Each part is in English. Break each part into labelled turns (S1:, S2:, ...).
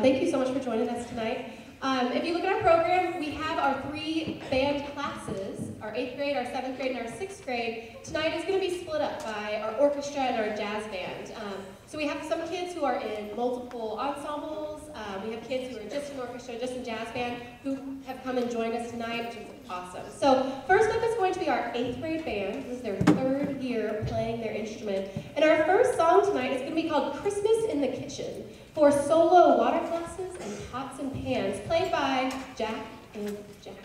S1: Thank you so much for joining us tonight. If you look at our program, we have our 3 band classes, our 8th grade, our 7th grade, and our 6th grade. Tonight is going to be split up by our orchestra and our jazz band. So we have some kids who are in multiple ensembles. We have kids who are just in orchestra, just in jazz band, who have come and joined us tonight, which is awesome. So first up is going to be our 8th grade band. This is their 3rd year playing their instrument. And our first song tonight is going to be called Christmas in the Kitchen for solo water glasses and pots and pans, played by Jack and Jack.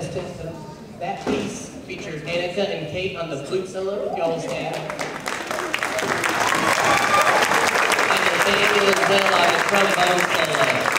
S2: test, test. That piece features Annika and Kate on the flute solo. If y'all stand. And Nathaniel as well on the trombone solo.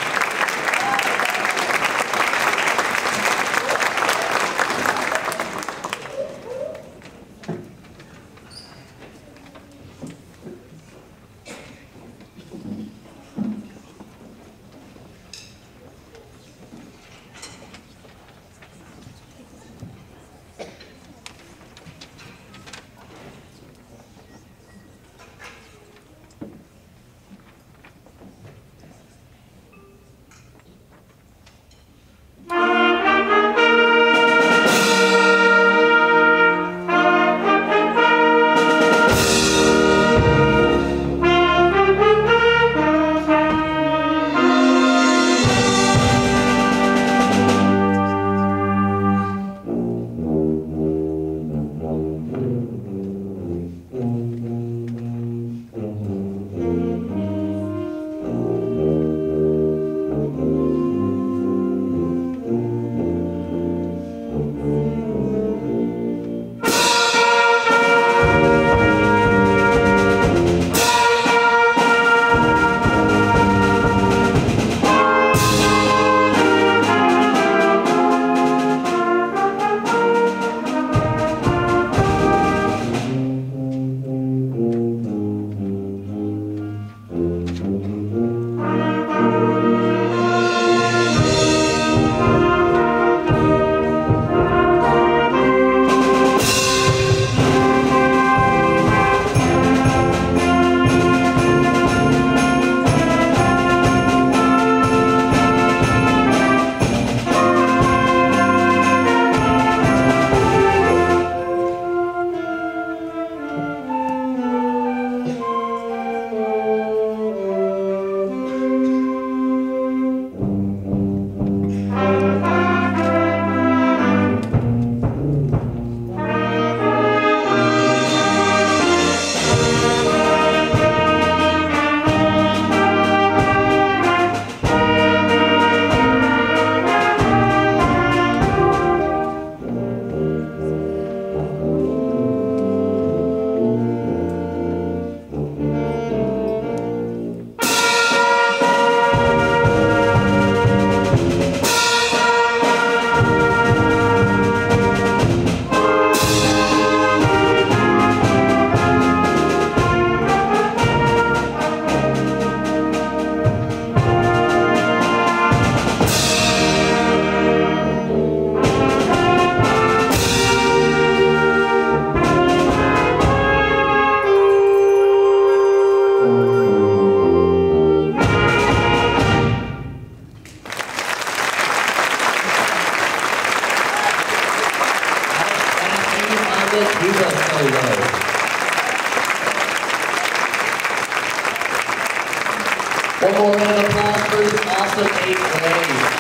S2: One more round of applause for this awesome 8th grade.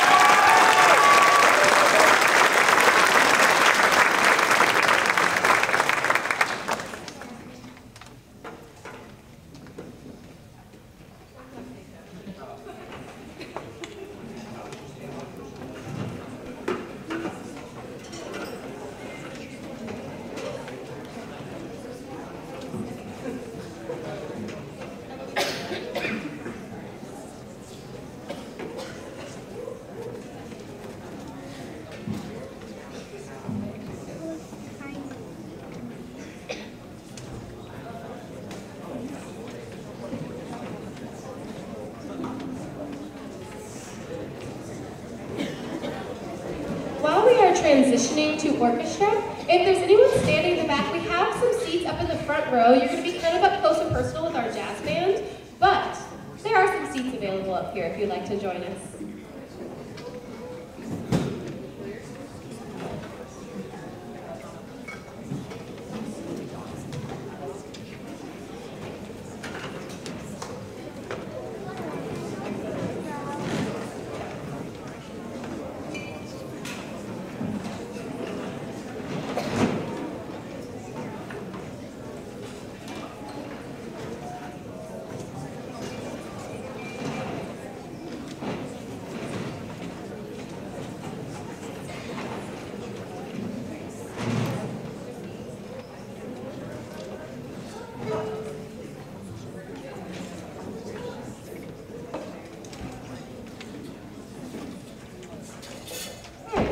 S1: Transitioning to orchestra. If there's anyone standing in the back, we have some seats up in the front row. You're going to be kind of up close and personal with our jazz band, but there are some seats available up here if you'd like to join us.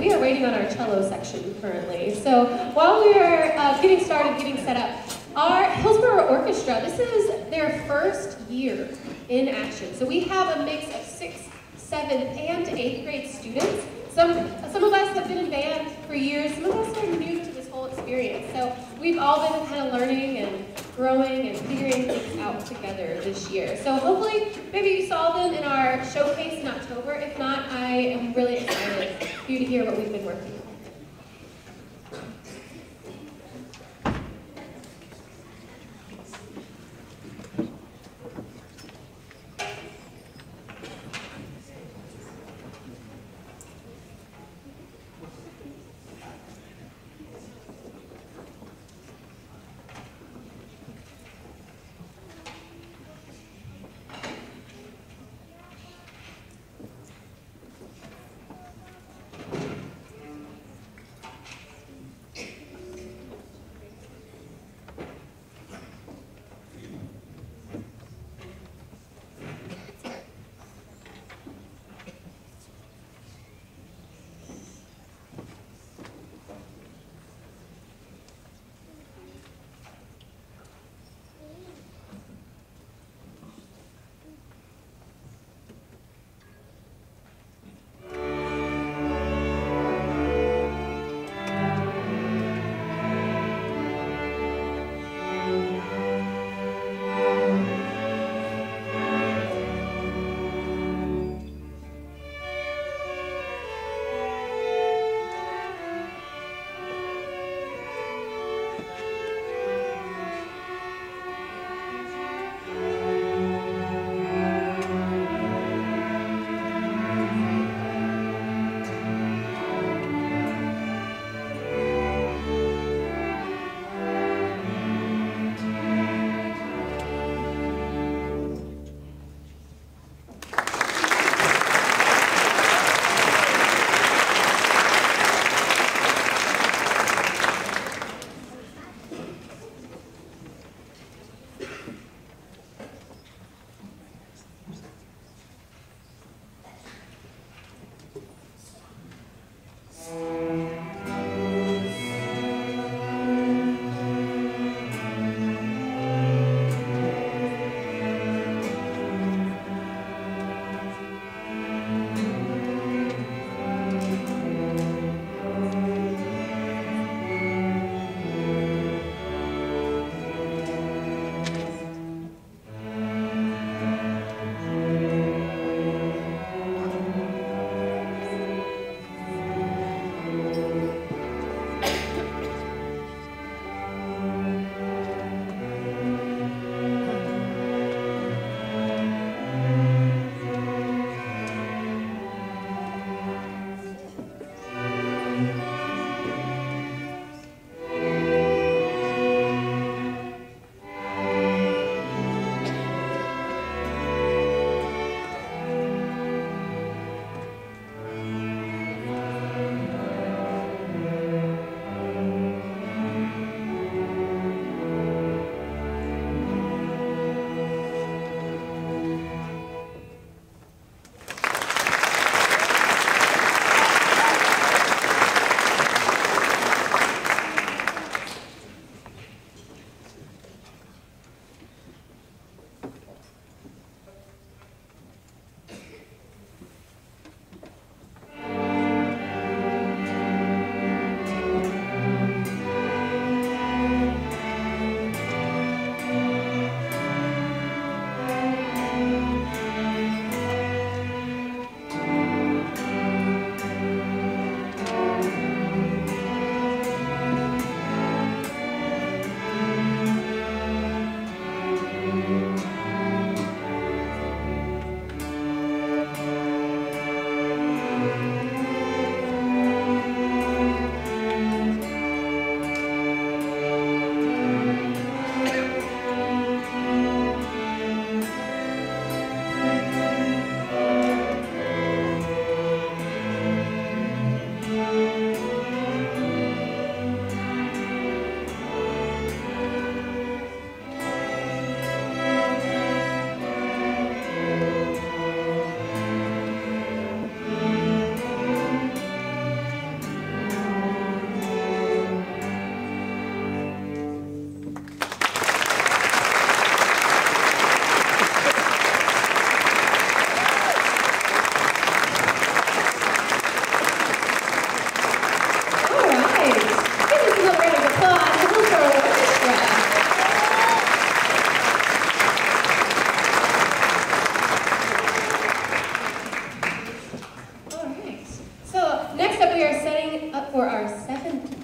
S1: we are waiting on our cello section currently. So while we are getting started, getting set up, our Hillsboro Orchestra, this is their first year in action. So we have a mix of 6th, 7th, and 8th grade students. Some of us have been in band for years, some of us are new to this whole experience. So we've all been kind of learning and growing and figuring things out together this year. So hopefully, maybe you saw them in our showcase in October. If not, I am really excited for you to hear what we've been working on.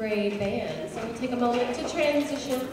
S1: grade band. So we'll take a moment to transition.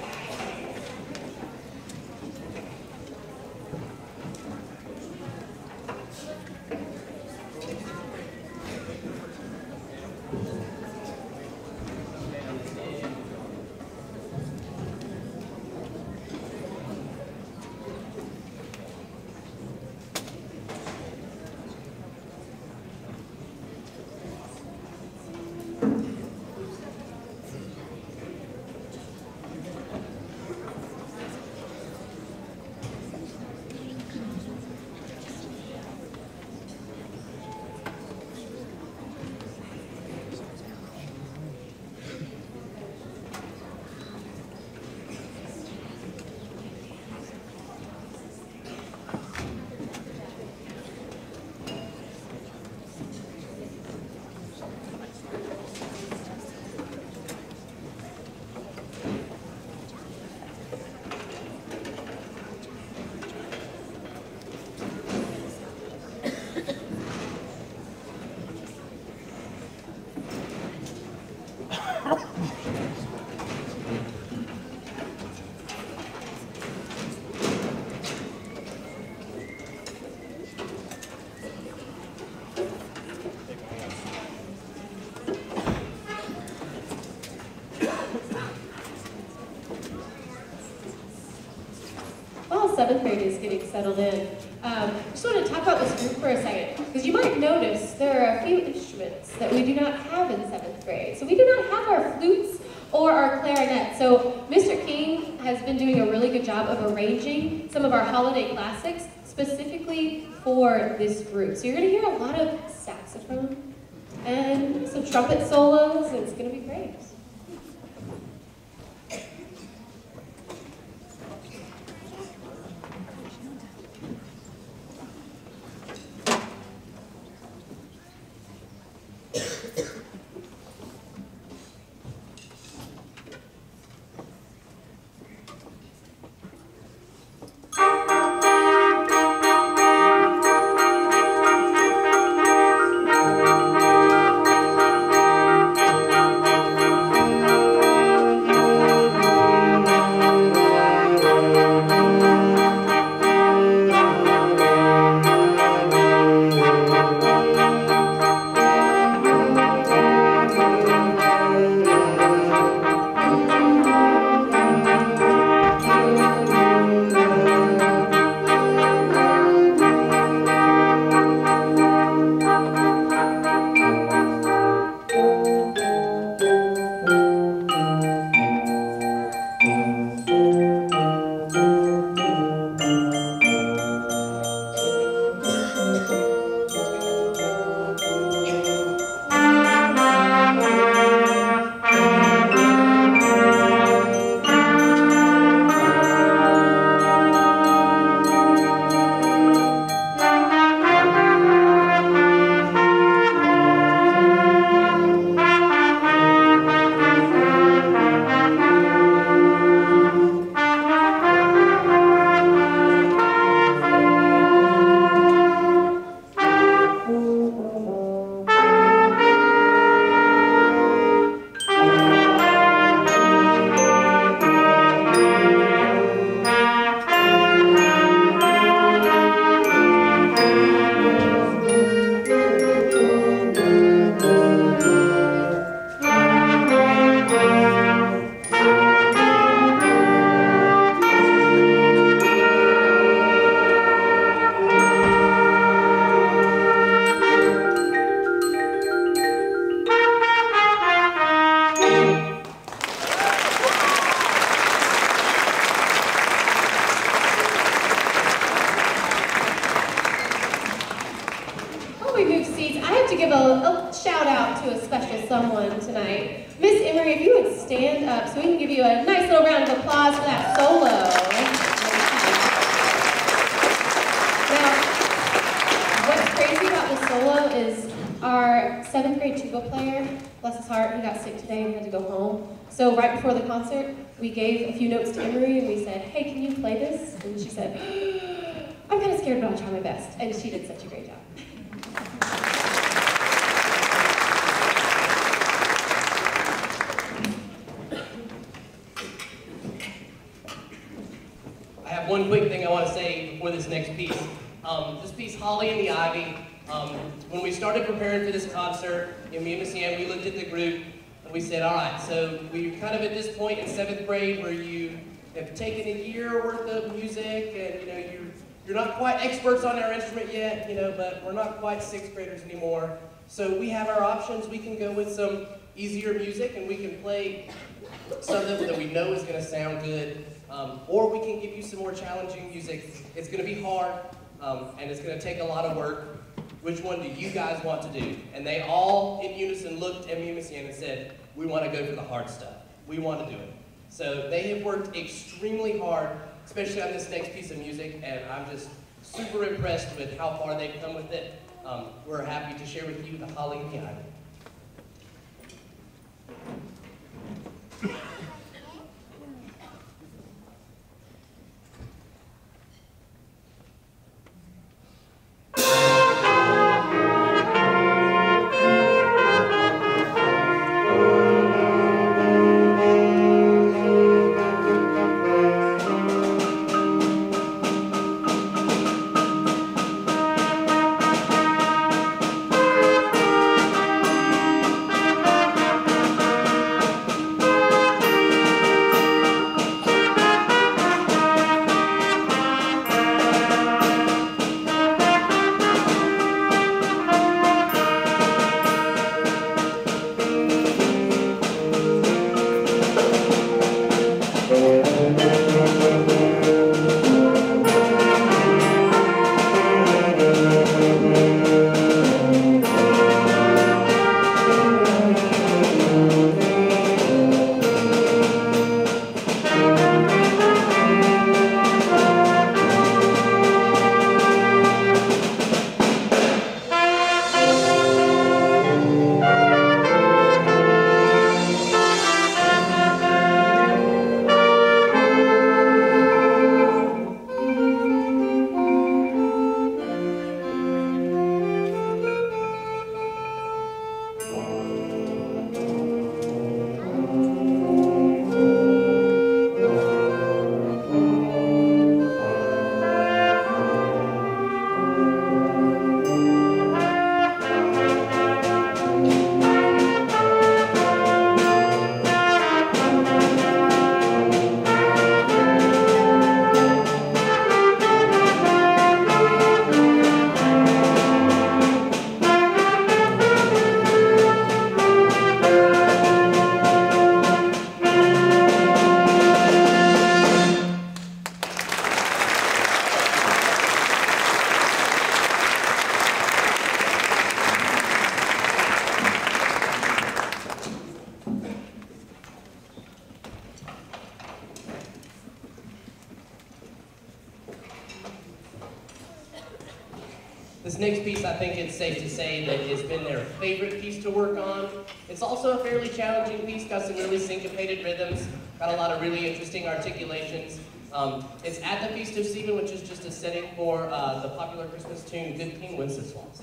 S1: Seventh grade is getting settled in. Just want to talk about this group for a second, because you might notice there are a few instruments that we do not have in seventh grade. So we do not have our flutes or our clarinet. So Mr. King has been doing a really good job of arranging some of our holiday classics specifically for this group. So you're going to hear a lot of saxophone and some trumpet solos, and it's going to be great. Stand up so we can give you a nice little round of applause for that solo. Now, what's crazy about the solo is our 7th grade tuba player, bless his heart, he got sick today and had to go home. So right before the concert, we gave a few notes to Emery and we said, hey, can you play this? And she said, I'm kind of scared, but I'll try my best. And she did such a great job.
S2: one quick thing I want to say before this next piece. This piece, Holly and the Ivy, when we started preparing for this concert, me and Miss Ann, we looked at the group and we said, all right, so we're kind of at this point in 7th grade where you have taken a year worth of music and you're not quite experts on our instrument yet, but we're not quite 6th graders anymore. So we have our options. We can go with some easier music and we can play something that we know is going to sound good, or we can give you some more challenging music. It's going to be hard, and it's going to take a lot of work. Which one do you guys want to do? And they all, in unison, looked at me and Miss Ann and said, we want to go for the hard stuff. We want to do it. So they have worked extremely hard, especially on this next piece of music, and I'm just super impressed with how far they've come with it. We're happy to share with you the Holly and the Ivy. This next piece, I think it's safe to say that has been their favorite piece to work on. It's also a fairly challenging piece, got some really syncopated rhythms, got a lot of really interesting articulations. It's at the Feast of Stephen, which is just a setting for the popular Christmas tune, 15 Wenceslas.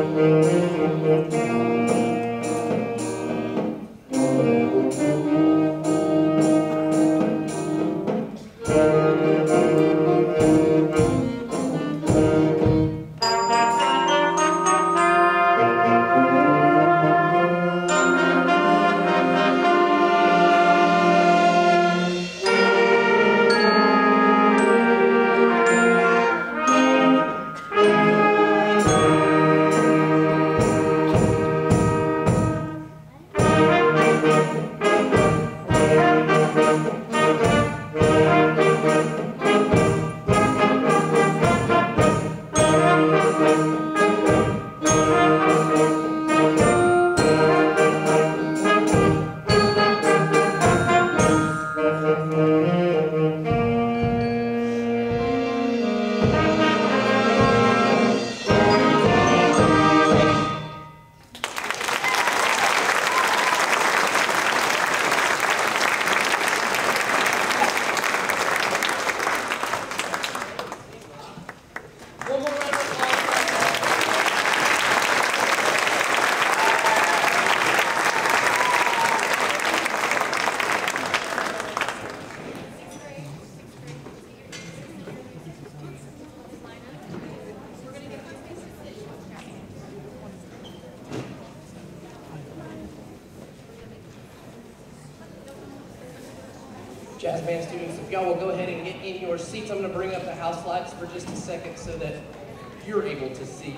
S2: Jazz band students, if y'all will go ahead and get in your seats, I'm going to bring up the house lights for just a second so that you're able to see.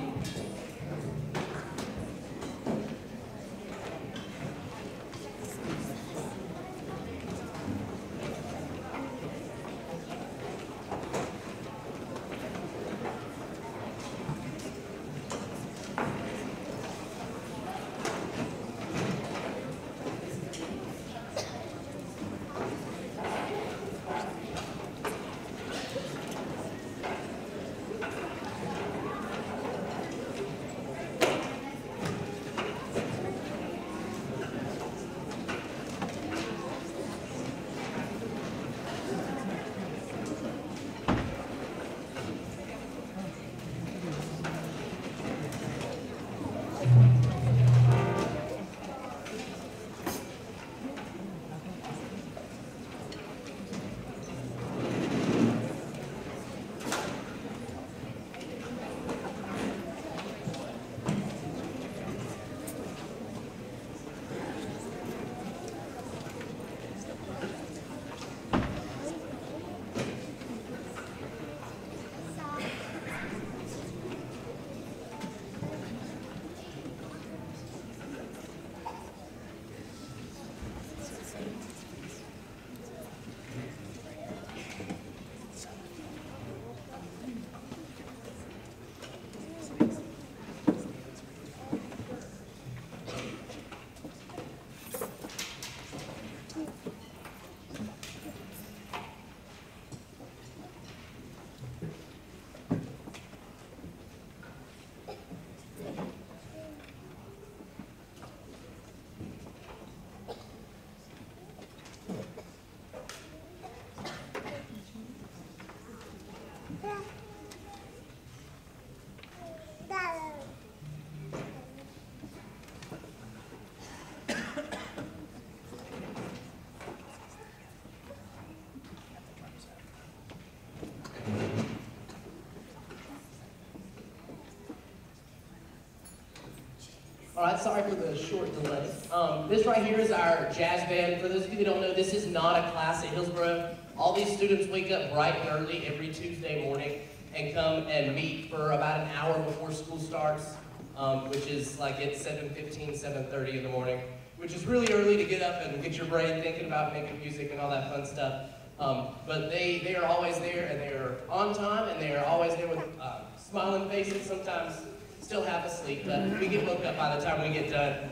S2: All right, sorry for the short delay. This right here is our jazz band. For those of you who don't know, this is not a class at Hillsboro. All these students wake up bright and early every Tuesday morning and come and meet for about an hour before school starts, which is like at 7:15, 7:30 in the morning, which is really early to get up and get your brain thinking about making music and all that fun stuff. But they are always there, and they are on time, and they are always there with smiling faces, sometimes still half asleep, but we get woke up by the time we get done.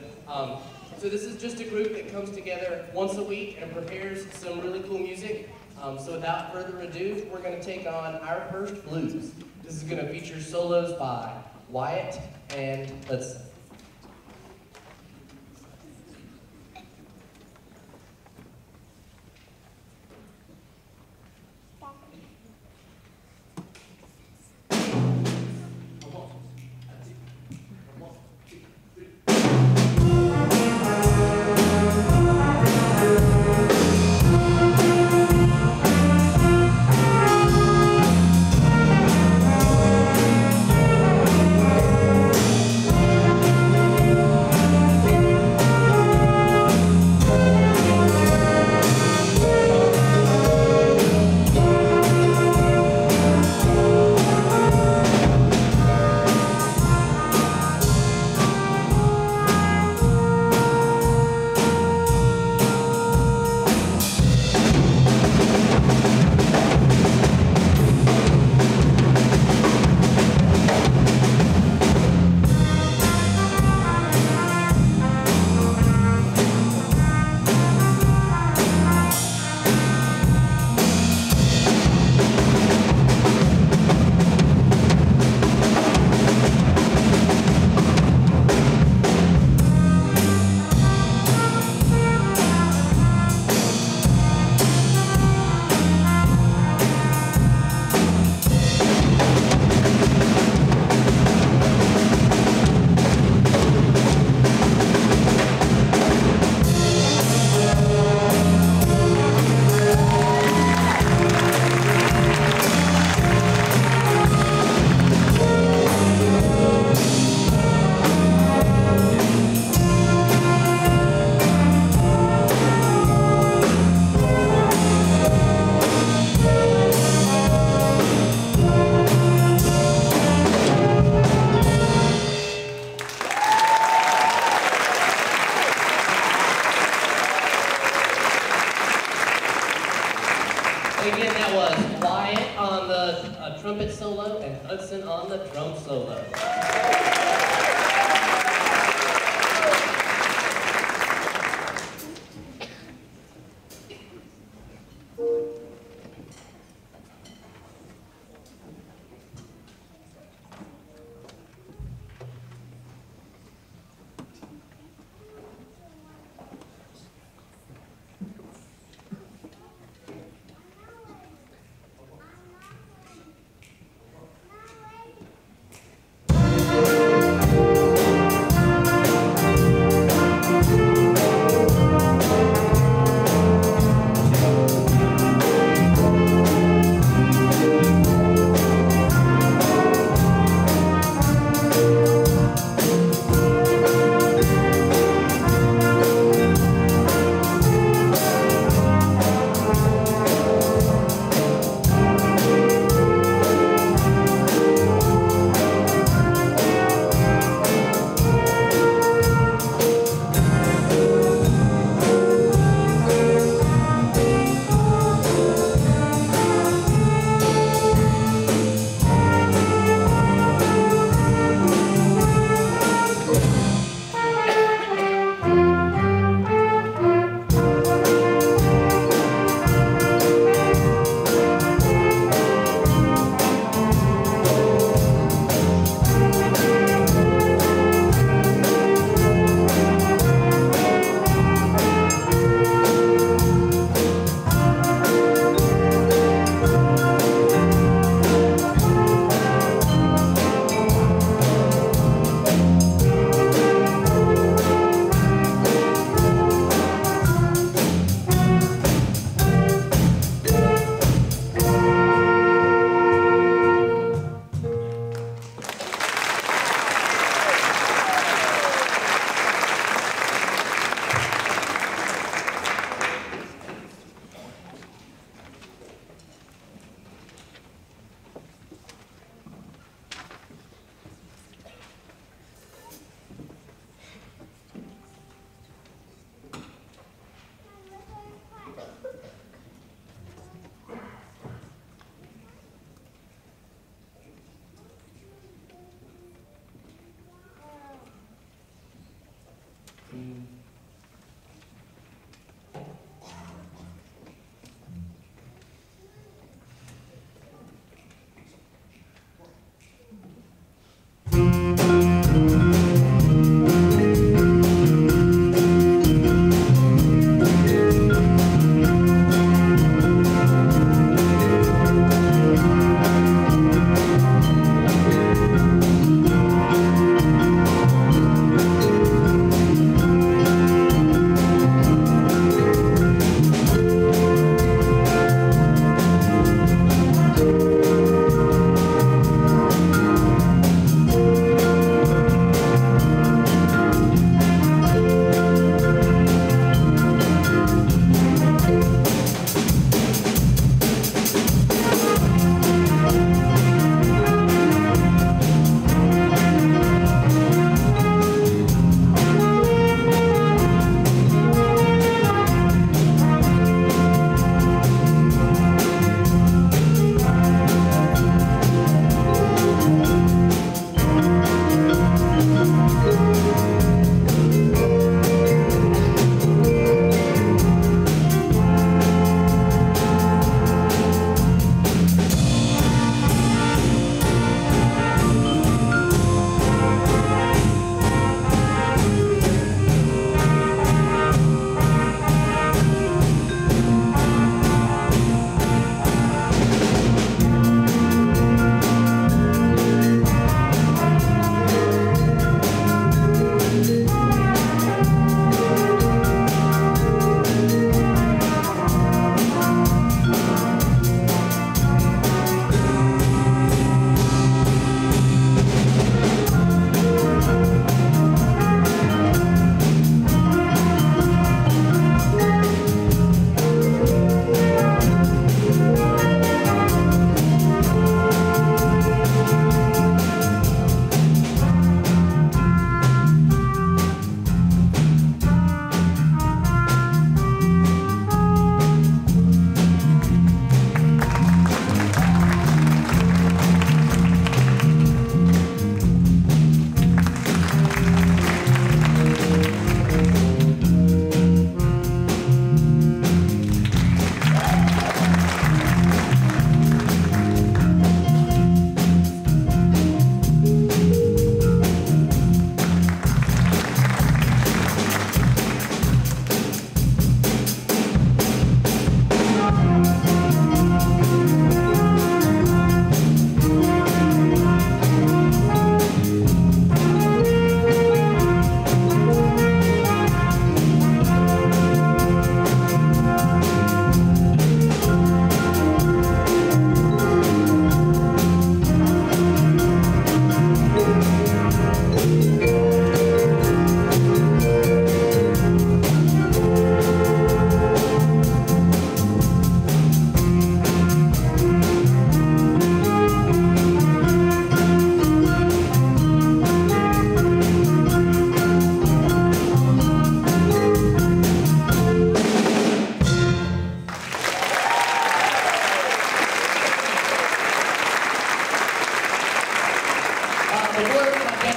S2: So this is just a group that comes together once a week and prepares some really cool music. So without further ado, we're going to take on our first blues. This is going to feature solos by Wyatt and Hudson.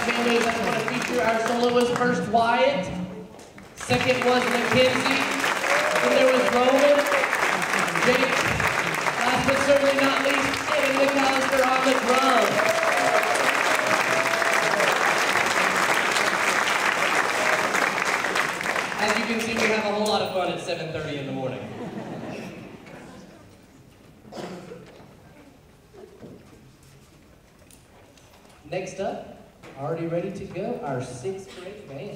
S2: families that want to feature our soloist. First, Wyatt. Second was Mackenzie. Then there was Roman, Jake. Last but certainly not least, Evan McAllister on the drums. As you can see, we have a whole lot of fun at 7:30 in the morning. Next up, already ready to go, our 6th grade band.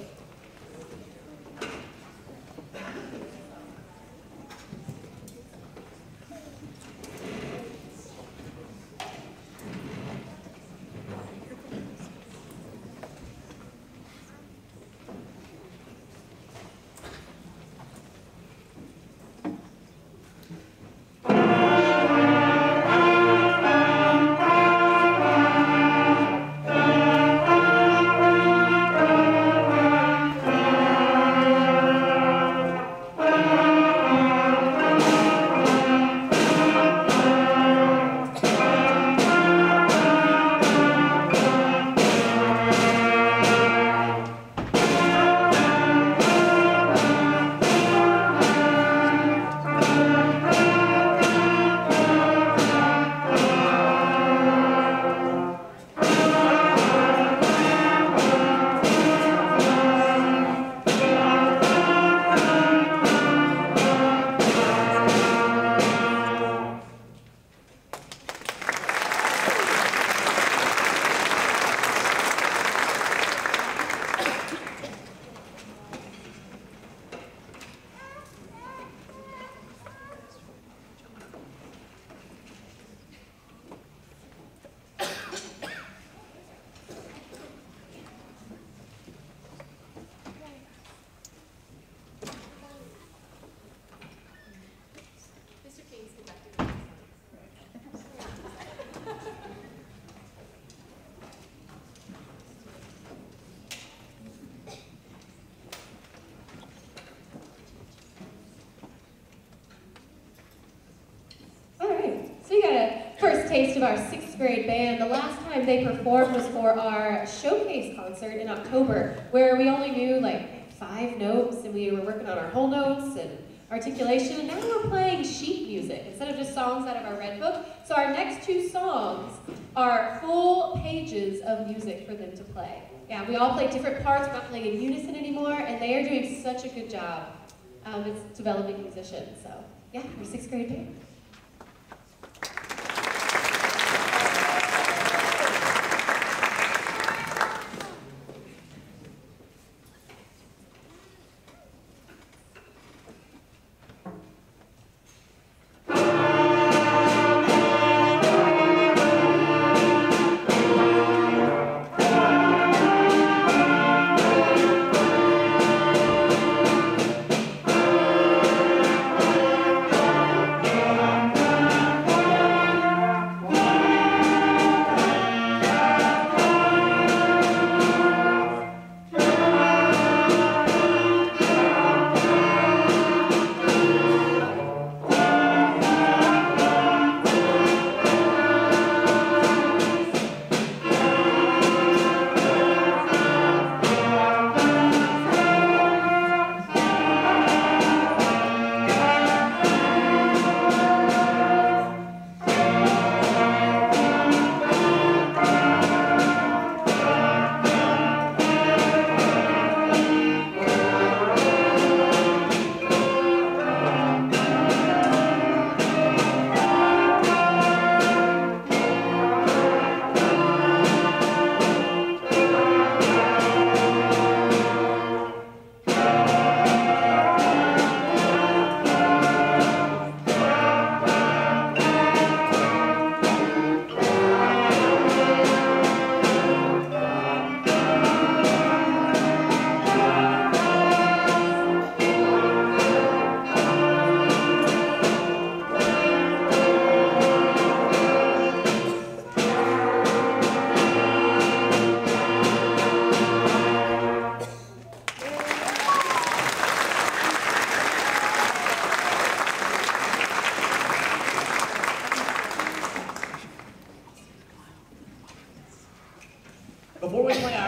S2: Taste of our 6th grade band. The last time they performed was for our showcase concert in October, where we only knew like 5 notes and we were working on our whole notes and articulation, and now we're playing sheet music instead of just songs out of our red book. So our next 2 songs are full pages of music for them to play. Yeah, we all play different parts, we're not playing in unison anymore, and they are doing such a good job. It's developing musicians, so yeah, our 6th grade band.
S3: Yeah.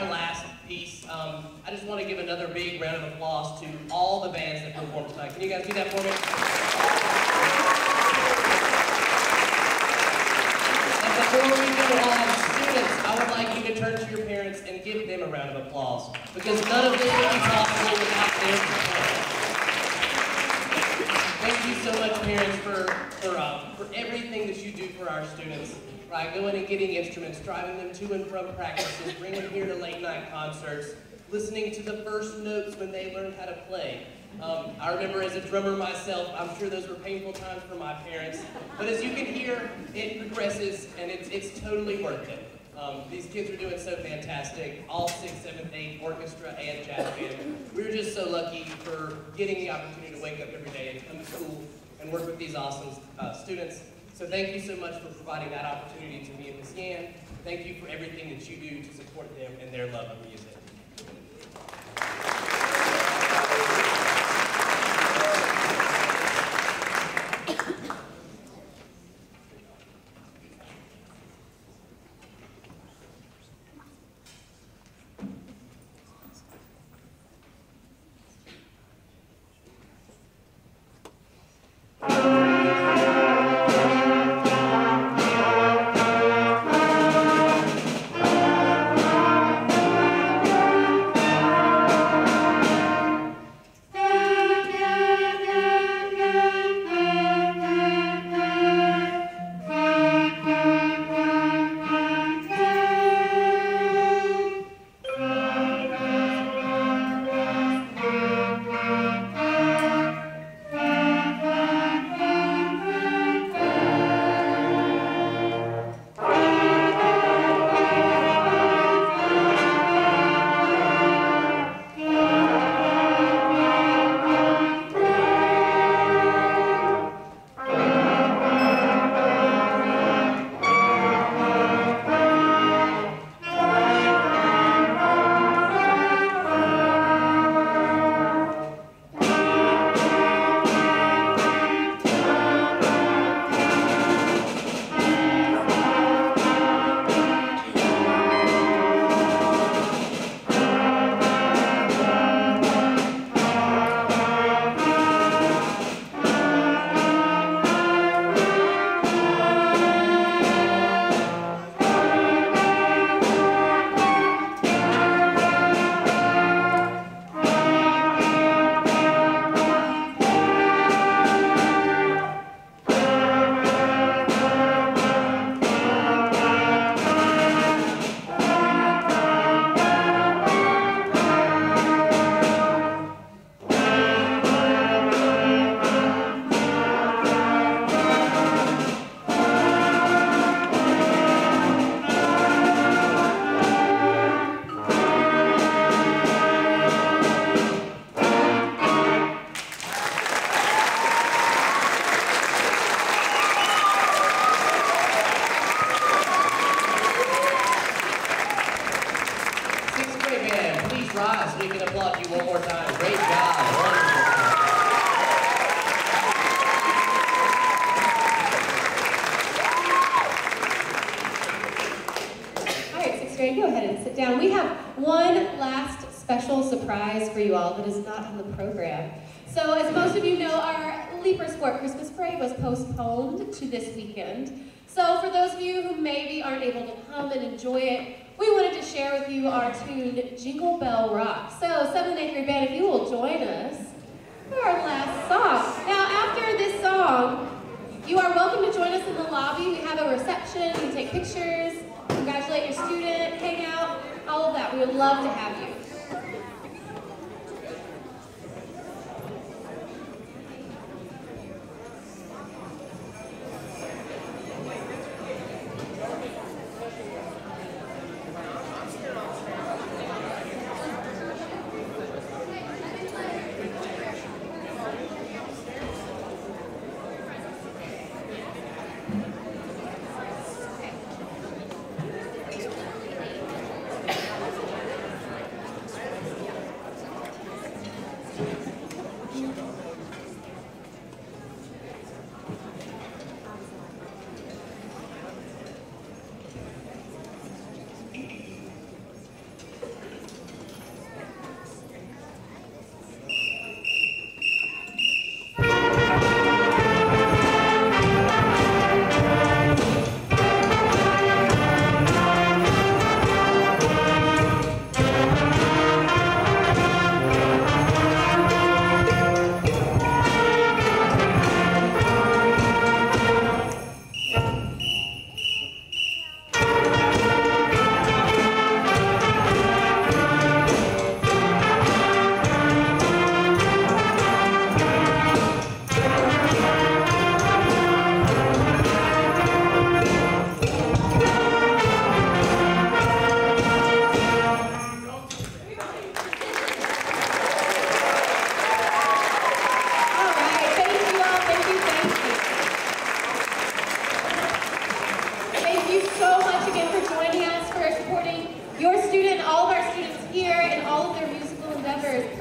S2: our last piece, I just want to give another big round of applause to all the bands that performed tonight. Can you guys do that for me? And before we go on, students, I would like you to turn to your parents and give them a round of applause, because none of this would be possible without their support. Thank you so much, parents, for everything that you do for our students. Right, going and getting instruments, driving them to and from practices, bringing them here to late night concerts, listening to the first notes when they learned how to play. I remember as a drummer myself, I'm sure those were painful times for my parents, but as you can hear, it progresses and it's totally worth it. These kids are doing so fantastic, all 6th, 7th, 8th, orchestra, and jazz band. We're just so lucky for getting the opportunity to wake up every day and come to school and work with these awesome students. So thank you so much for providing that opportunity to me and Ms. Yan. Thank you for everything that you do to support them and their love of music.
S1: For you all that is not on the program. So as most of you know, our Leaper Sport Christmas Parade was postponed to this weekend. So for those of you who maybe aren't able to come and enjoy it, we wanted to share with you our tune, Jingle Bell Rock. So 7th and 8th grade band, if you will join us for our last song. Now after this song, you are welcome to join us in the lobby. We have a reception, you can take pictures, congratulate your student, hang out, all of that. We would love to have you.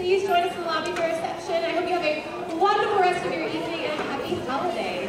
S1: please join us in the lobby for reception. I hope you have a wonderful rest of your evening and a happy holiday.